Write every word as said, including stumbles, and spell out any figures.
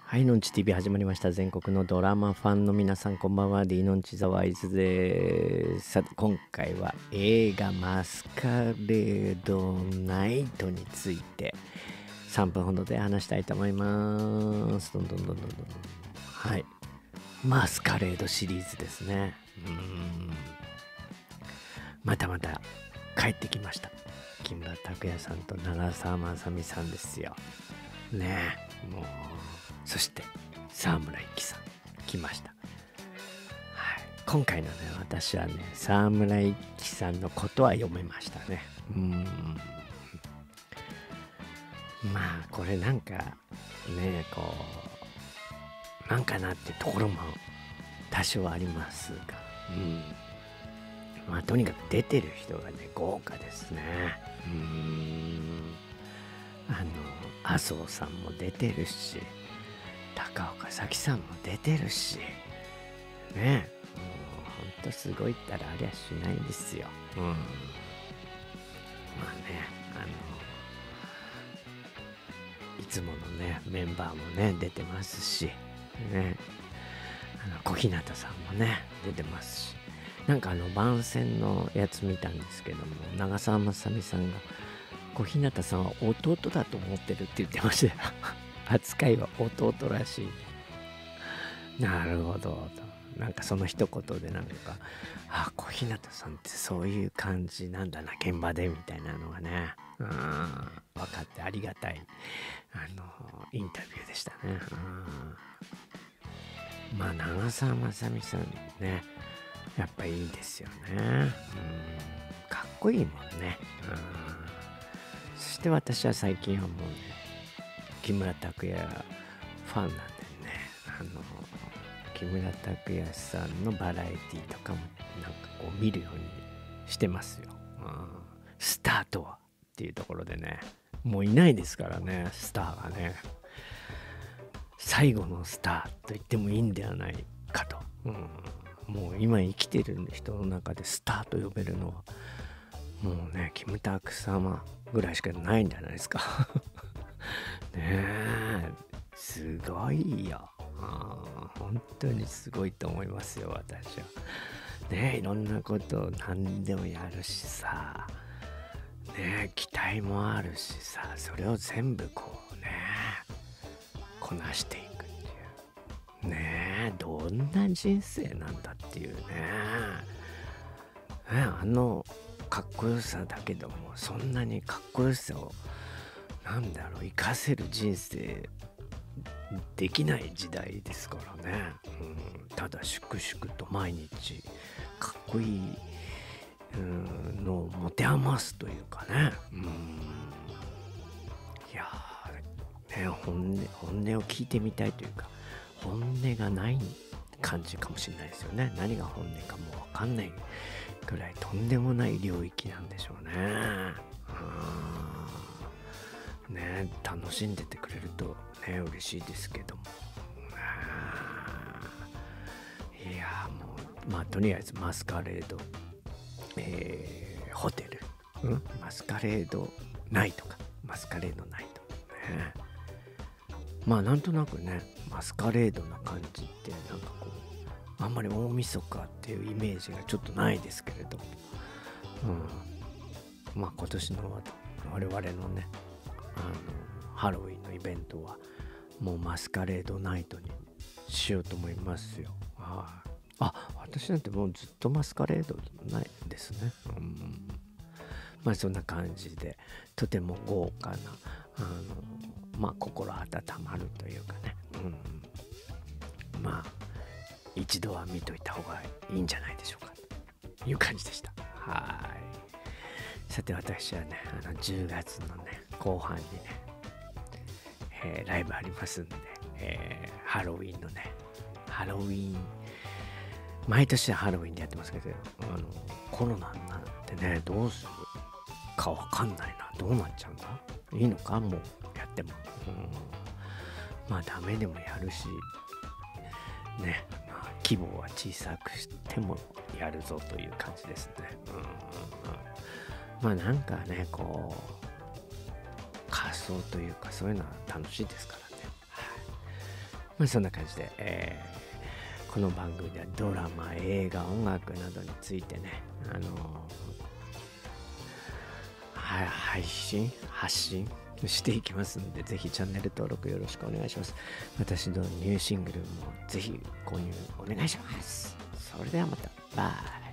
はい、のんち ティーブイ 始まりました。全国のドラマファンの皆さん、こんばんは。ディノンチザワイズです。さて、今回は映画マスカレードナイトについてさんぷんほどで話したいと思います。どんどんどんどんどん。はい。マスカレードシリーズですね。うーん。またまた帰ってきました。木村拓哉さんと長澤まさみさんですよ。ねえ、もう。そして沢村一樹さん来ました。はい、今回のね、私はね、沢村一樹さんのことは読めましたね。うーん。まあこれなんかね、こうなんかなってところも多少ありますが、うん。まあとにかく出てる人がね、豪華ですね。うーん。あの麻生さんも出てるし、高岡早紀さんも出てるしね、もうほんとすごいったらありゃしないですよ。うん。まあね、あのいつものねメンバーもね出てますしね、あの小日向さんもね出てますし、なんかあの番宣のやつ見たんですけども、長澤まさみさんが小日向さんは弟だと思ってるって言ってましたよ。扱いは弟らしい。なるほどと。なんかその一言でなんか、あ、小日向さんってそういう感じなんだな、現場でみたいなのがね、うん、分かってありがたい、あの、インタビューでしたね。うん、まあ、長澤まさみさんね、やっぱいいですよね。うん、かっこいいもんね。うん、そして私は最近はもうね、木村拓哉ファンなんでね、あの木村拓哉さんのバラエティとかもなんかこう見るようにしてますよ。うん、スターとはっていうところでね、もういないですからね、スターがね、最後のスターと言ってもいいんではないかと。うん、もう今生きてる人の中でスターと呼べるのはもうね、キムタク様ぐらいしかないんじゃないですか。ねえ、すごいよ。あ、本当にすごいと思いますよ、私は。ねえ、いろんなことを何でもやるしさ、ねえ、期待もあるしさ、それを全部こうね、こなしていくっていう。ねえ、どんな人生なんだっていうね。ねえ、あのかっこよさだけども、そんなにかっこよさをなんだろう、生かせる人生できない時代ですからね。うん、ただ粛々と毎日かっこいい、うん、のを持て余すというかね。うん、いやーね、本音本音を聞いてみたいというか、本音がない感じかもしれないですよね。何が本音かも分かんないぐらいとんでもない領域なんでしょうね。うん、ね、楽しんでてくれるとね嬉しいですけども、いやもうまあとりあえずマスカレード、えー、ホテル、うん、マスカレードナイトか、マスカレードナイトね、まあなんとなくねマスカレードな感じってなんかこうあんまり大晦日っていうイメージがちょっとないですけれども、うん、まあ今年の我々のねあのハロウィンのイベントはもうマスカレードナイトにしようと思いますよ。はい、あ、私なんてもうずっとマスカレードないですね。うん、まあそんな感じでとても豪華なあのまあ心温まるというかね、うん、まあ一度は見といた方がいいんじゃないでしょうかという感じでした。はい。さて私はね、あのじゅうがつのね後半にね、えー、ライブありますんで、えー、ハロウィンのね、ハロウィン、毎年ハロウィンでやってますけど、あのコロナになってね、どうするかわかんないな、どうなっちゃうんだ、いいのかもうやっても、うん、まあダメでもやるしね、まあ規模は小さくしてもやるぞという感じですね。うんうんうん、まあなんかね、こう仮装というかそういうのは楽しいですからね。はい、 まあそんな感じで、えー、この番組ではドラマ、映画、音楽などについてね、あのー、は配信発信していきますので、ぜひチャンネル登録よろしくお願いします。私のニューシングルもぜひ購入お願いします。それではまた、バイ。